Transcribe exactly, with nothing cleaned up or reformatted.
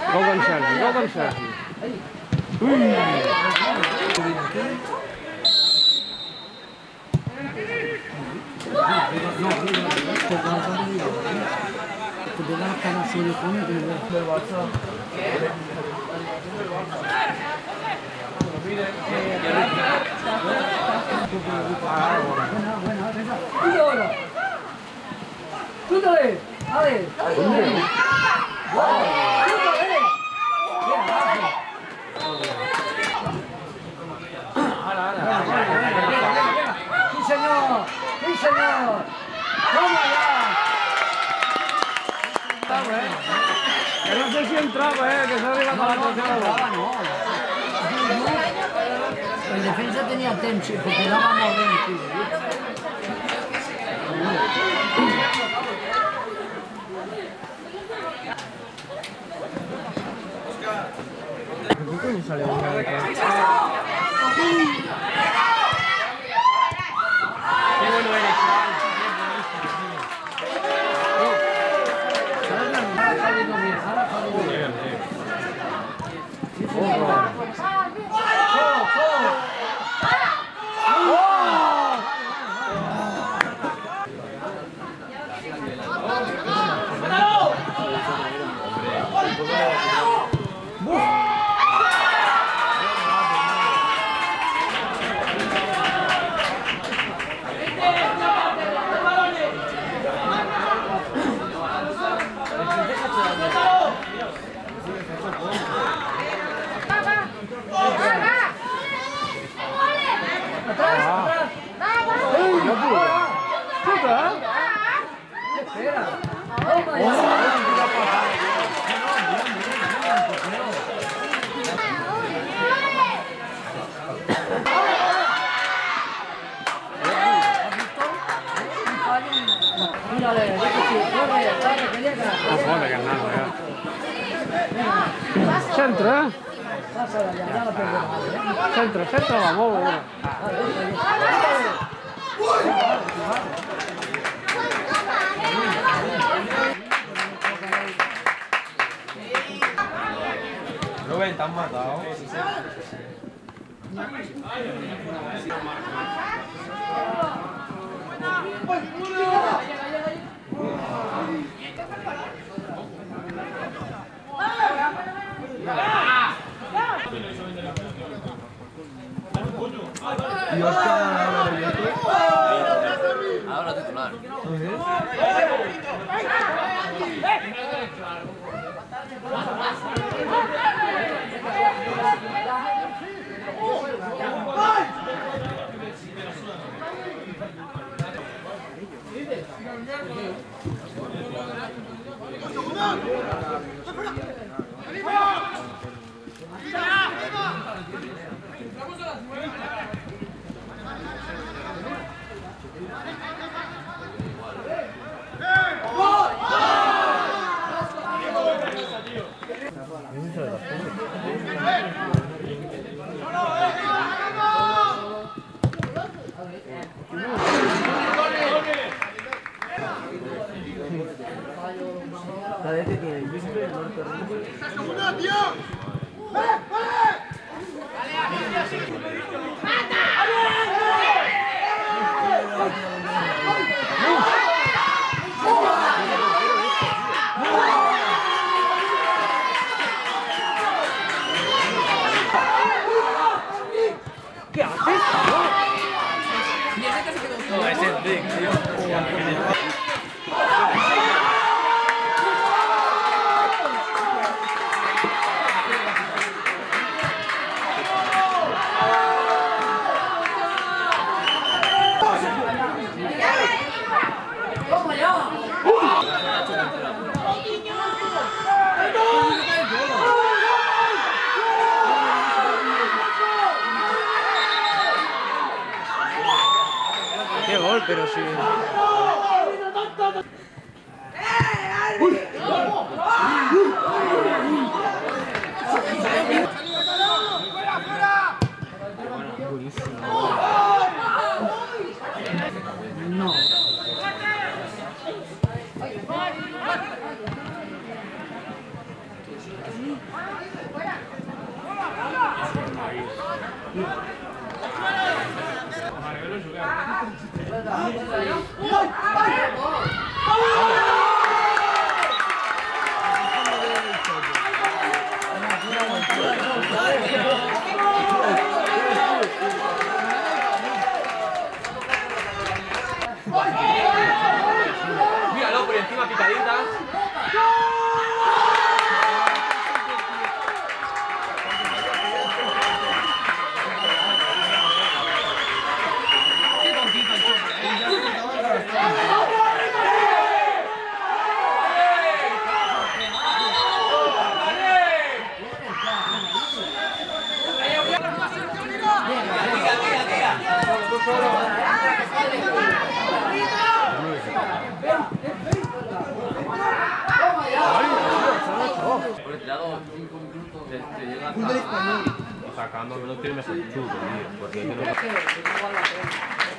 Go con Sergi, go con Sergi. Uy. ¡Sí, señor! ¡Sí, señor! ¡Vamos allá! Que no sé si entraba, eh, que se arriba para la tercera. No, el defensa tenía tensión porque dábamos veinte. ¿Qué coño salió? Centro, eh? Centro, centro, vamos. Rubén, ¿te han matado? ¿Y Oscar ahora titular? ¿Qué haces? No, ese es Dick, tío. Qué gol, pero sí. No. Por el tirado cinco minutos te, te llega hasta... Sacando que no tiene mejor chulo, tío. Porque es que no...